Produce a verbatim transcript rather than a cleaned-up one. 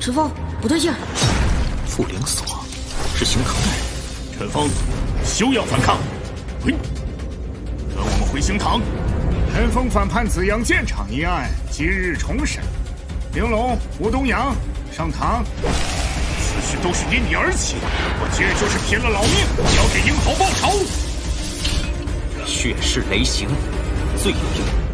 陈峰，不对劲儿。 傅灵死亡，是邢堂大人。 陈峰，休要反抗！嘿，跟我们回刑堂。 陈峰反叛紫阳剑场一案今日重审，玲珑、吴东阳上堂。 此事都是因你而起，我今日就是拼了老命，也要给英豪报仇。 血誓雷行，罪有应。